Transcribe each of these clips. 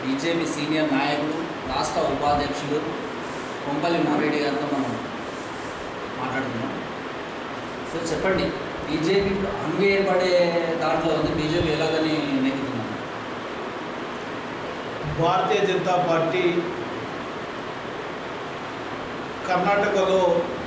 BJP senior నాయకుడు రాష్ట్ర ఉపాధ్యక్షుడు కొంపల్లి మారెడ్డి గారితో మనం మాట్లాడుతున్నాం. సో చెప్పండి, బీజేపీ ఇప్పుడు అంగు ఏర్పడే దాంట్లో ఉంది, బీజేపీ ఎలాగని నెగ్గుతున్నాం? భారతీయ జనతా పార్టీ కర్ణాటకలో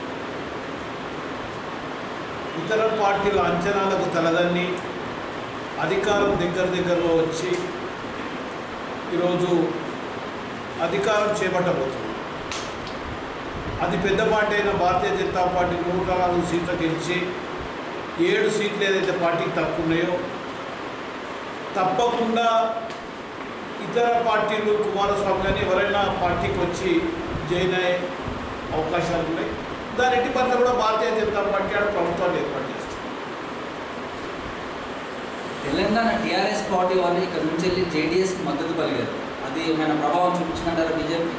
ఇతర పార్టీల అంచనాలకు తలదన్ని అధికారం దగ్గరలో వచ్చి ఈరోజు అధికారం చేపట్టబోతుంది. అది పెద్ద పార్టీ అయిన భారతీయ జనతా పార్టీ 104 సీట్లు గెలిచి 7 సీట్లు ఏదైతే పార్టీకి తక్కువ ఉన్నాయో తప్పకుండా ఇతర పార్టీలు కుమారస్వామి కానీ ఎవరైనా పార్టీకి వచ్చి జాయిన్ అయ్యే అవకాశాలు ఉన్నాయి. దాని ఎట్టి పట్ల కూడా భారతీయ జనతా పార్టీ ఆడ ప్రభుత్వాన్ని ఏర్పాటు చేస్తుంది. తెలంగాణ టీఆర్ఎస్ పార్టీ వాళ్ళు ఇక్కడ నుంచి వెళ్ళి జేడీఎస్కి మద్దతు పలిగారు. అది ఏమైనా ప్రభావం చూపించినట్టారా బీజేపీ?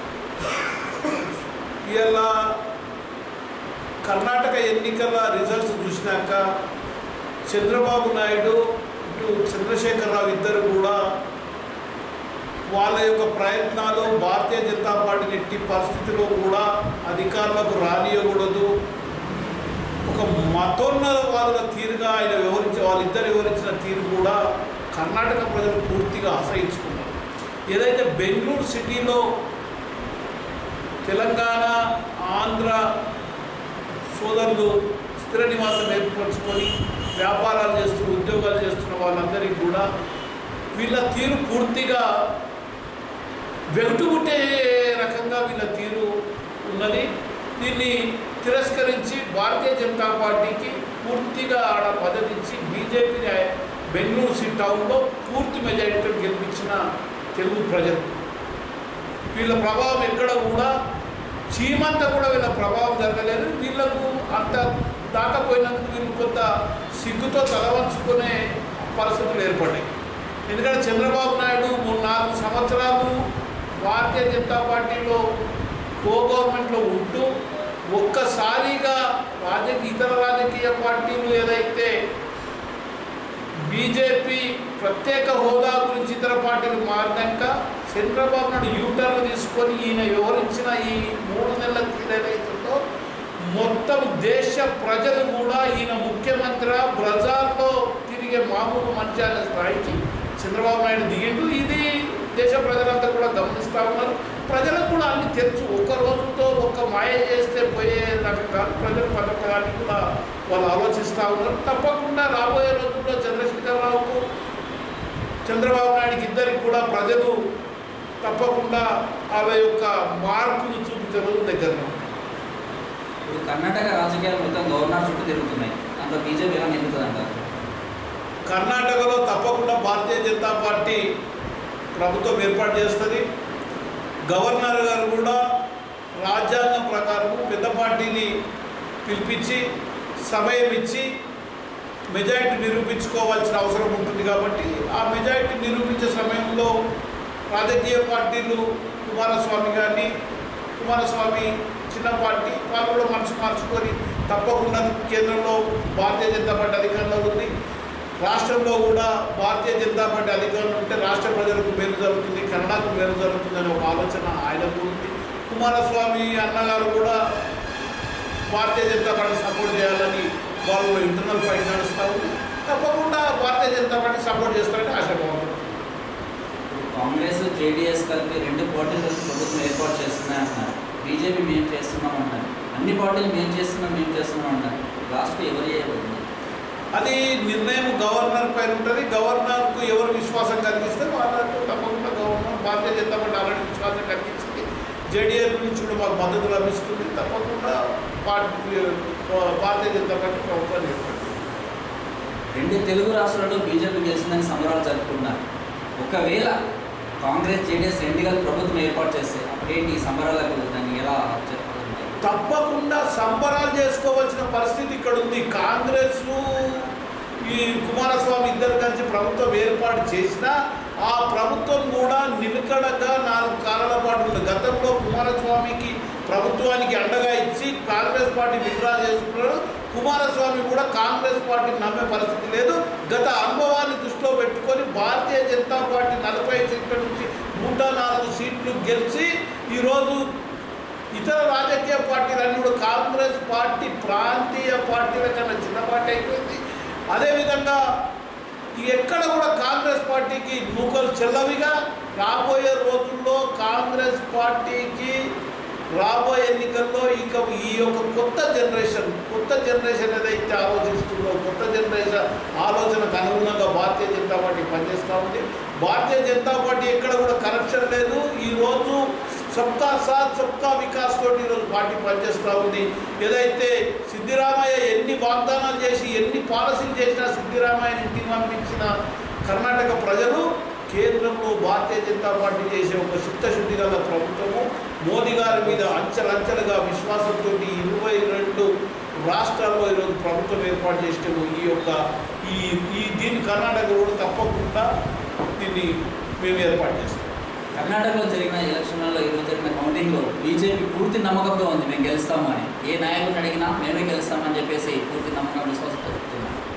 ఇలా కర్ణాటక ఎన్నికల రిజల్ట్స్ చూసినాక చంద్రబాబు నాయుడు ఇటు చంద్రశేఖరరావు ఇద్దరు కూడా వాళ్ళ యొక్క ప్రయత్నాలు భారతీయ జనతా పార్టీని ఎట్టి పరిస్థితిలో కూడా అధికారులకు రానియకూడదు, ఒక మతోన్నతవాదుల తీరుగా ఆయన వాళ్ళిద్దరు వివరించిన తీరు కూడా కర్ణాటక ప్రజలు పూర్తిగా ఆశ్రయించుకున్నారు. ఏదైతే బెంగళూరు సిటీలో తెలంగాణ ఆంధ్ర సోదరులు స్థిర నివాసం ఏర్పరచుకొని వ్యాపారాలు చేస్తూ ఉద్యోగాలు చేస్తున్న వాళ్ళందరికీ కూడా వీళ్ళ తీరు పూర్తిగా వెగుటుముట్టే రకంగా వీళ్ళ తీరు ఉన్నది. దీన్ని తిరస్కరించి భారతీయ జనతా పార్టీకి పూర్తిగా ఆడ మద్దతిచ్చి బీజేపీని బెంగళూరు సిటీ టౌన్లో పూర్తి మెజారిటీతో గెలిపించిన తెలుగు ప్రజలు వీళ్ళ ప్రభావం ఎక్కడ కూడా చీమంతా కూడా వీళ్ళ ప్రభావం జరగలేదు. వీళ్ళకు అంత దాకపోయినందుకు వీళ్ళు కొంత సిగ్గుతో తలవంచుకునే పరిస్థితులు ఏర్పడ్డాయి. ఎందుకంటే చంద్రబాబు నాయుడు 3-4 సంవత్సరాలు భారతీయ జనతా పార్టీలో గవర్నమెంట్లో ఉంటూ ఒక్కసారిగా ఇతర రాజకీయ పార్టీలు ఏదైతే బీజేపీ ప్రత్యేక హోదా గురించి ఇతర పార్టీలు మారినాక చంద్రబాబు నాయుడు యూటర్న్ తీసుకొని ఈయన వివరించిన ఈ 3 నెలల ఏదైతుందో మొత్తం దేశ ప్రజలు కూడా ఈయన ముఖ్యమంత్రి బజార్లో తిరిగే మామూలు మనిషి అనే స్థాయికి చంద్రబాబు నాయుడు దిగిండు. ఇది దేశ ప్రజలంతా కూడా గమనిస్తూ ఉన్నారు. ప్రజలకు కూడా అన్ని తెలుసు. ఒక్క రోజుతో ఒక్క మాయ చేస్తే పోయే రకాలు ప్రజలు పథకాన్ని కూడా వాళ్ళు ఆలోచిస్తూ ఉన్నారు. తప్పకుండా రాబోయే రోజుల్లో చంద్రశేఖరరావుకు చంద్రబాబు నాయుడికి ఇద్దరికి కూడా ప్రజలు తప్పకుండా వాళ్ళ యొక్క మార్పులు చూపించే రోజులు దగ్గరలో ఉన్నాయి. ఇప్పుడు కర్ణాటక రాజకీయాలు మొత్తం గవర్నర్ చుట్టూ తిరుగుతున్నాయి. దాంట్లో బీజేపీ ఎలా నిలుతుందంటారు? కర్ణాటకలో తప్పకుండా భారతీయ జనతా పార్టీ ప్రభుత్వం ఏర్పాటు చేస్తుంది. గవర్నర్ గారు కూడా రాజ్యాంగం ప్రకారం పెద్ద పార్టీని పిలిపించి సమయం ఇచ్చి మెజారిటీ నిరూపించుకోవాల్సిన అవసరం ఉంటుంది. కాబట్టి ఆ మెజారిటీ నిరూపించే సమయంలో రాజకీయ పార్టీలు కుమారస్వామి చిన్న పార్టీ వాళ్ళు కూడా మనసు మార్చుకొని తప్పకుండా కేంద్రంలో భారతీయ జనతా పార్టీ అధికారంలో ఉంది, రాష్ట్రంలో కూడా భారతీయ జనతా పార్టీ అధికారంలో ఉంటే రాష్ట్ర ప్రజలకు మేలు జరుగుతుంది, కన్నడకు మేలు జరుగుతుంది అనే ఒక ఆలోచన ఆయనకు ఉంది. కుమారస్వామి అన్నగారు కూడా భారతీయ జనతా పార్టీ సపోర్ట్ చేయాలని వాళ్ళు ఇంటర్నల్ ఫైట్ నడుస్తూ ఉంది. తప్పకుండా భారతీయ జనతా పార్టీ సపోర్ట్ చేస్తారని ఆశాభావం. కాంగ్రెస్ జేడీఎస్ కలిపి 2 పార్టీలు ప్రభుత్వం ఏర్పాటు చేస్తున్నాయన్నారు. బీజేపీ మేము చేస్తున్నామన్నారు. అన్ని పార్టీలు మేము చేస్తున్నాం అన్నారు. లాస్ట్ ఎవరు చేయబోతుంది? అది నిర్ణయం గవర్నర్ పైన ఉంటుంది. గవర్నర్కు ఎవరు విశ్వాసం కలిగిస్తే వాళ్ళకు తప్పకుండా గవర్నర్ భారతీయ జనతా పార్టీ ఆల్రెడీ విశ్వాసం కలిగించింది. జేడీఎస్ నుంచి కూడా మాకు మద్దతు లభిస్తుంది. తప్పకుండా భారతీయ జనతా పార్టీ ప్రభుత్వాన్ని ఏర్పడుతుంది. 2 తెలుగు రాష్ట్రాల్లో బీజేపీ గెలిచిందని సంబరాలు జరుపుకున్నారు. ఒకవేళ కాంగ్రెస్ జేడీఎస్ 2 కలిపి ప్రభుత్వం ఏర్పాటు చేస్తే అప్పుడేంటి ఈ సంబరాలకు దాన్ని ఎలా చెప్పాలంటే? తప్పకుండా సంబరాలు చేసుకోవాల్సిన పరిస్థితి ఇక్కడ ఉంది. కాంగ్రెస్ ఈ కుమారస్వామి ఇద్దరు కలిసి ప్రభుత్వం ఏర్పాటు చేసినా ఆ ప్రభుత్వం కూడా నిలకడగా 4 కాలాల పాటు ఉంది. గతంలో కుమారస్వామికి ప్రభుత్వానికి అండగా ఇచ్చి కాంగ్రెస్ పార్టీ విత్డ్రా చేసుకున్నారు. కుమారస్వామి కూడా కాంగ్రెస్ పార్టీని నమ్మే పరిస్థితి లేదు. గత అనుభవాన్ని దృష్టిలో పెట్టుకొని భారతీయ జనతా పార్టీ 40 సీట్ల నుంచి 104 సీట్లు గెలిచి ఈరోజు ఇతర రాజకీయ పార్టీలన్నీ కూడా కాంగ్రెస్ పార్టీ ప్రాంతీయ పార్టీల కన్నా చిన్న పార్టీ అయిపోయింది. అదేవిధంగా ఎక్కడ కూడా కాంగ్రెస్ పార్టీకి నూకలు చెల్లవిగా రాబోయే రోజుల్లో కాంగ్రెస్ పార్టీకి రాబోయే ఎన్నికల్లో ఇక ఈ యొక్క కొత్త జనరేషన్ ఏదైతే ఆలోచిస్తుందో కొత్త జనరేషన్ ఆలోచనకు అనుగుణంగా భారతీయ జనతా పార్టీ పనిచేస్తూ ఉంది. భారతీయ జనతా పార్టీ ఎక్కడ కూడా కరప్షన్ లేదు. ఈరోజు సబ్కా సాత్ సబ్కా వికాస్ తోటి ఈరోజు పార్టీ పనిచేస్తూ ఉంది. ఏదైతే సిద్ధిరామయ్య ఎన్ని వాగ్దానాలు చేసి ఎన్ని పాలసీలు చేసినా సిద్ధిరామయ్యని ఇంటికి పంపించిన కర్ణాటక ప్రజలు కేంద్రంలో భారతీయ జనతా పార్టీ చేసే ఒక చిత్తశుద్ధి గల ప్రభుత్వము మోదీ గారి మీద అంచెలంచెలుగా విశ్వాసంతో 22 రాష్ట్రాల్లో ఈరోజు ప్రభుత్వం ఏర్పాటు చేసినాము. దీన్ని కర్ణాటక కూడా తప్పకుండా దీన్ని మేము ఏర్పాటు చేస్తాం. కర్ణాటకలో జరిగిన ఎలక్షన్లలో ఈరోజు జరిగిన కౌంటింగ్లో బీజేపీ పూర్తి నమ్మకంతో ఉంది, మేము గెలుస్తాము అని. ఏ నాయకుడిని అడిగినా మేమే గెలుస్తామని చెప్పేసి పూర్తి నమ్మకం విశ్వాసంతో చెప్తున్నాం.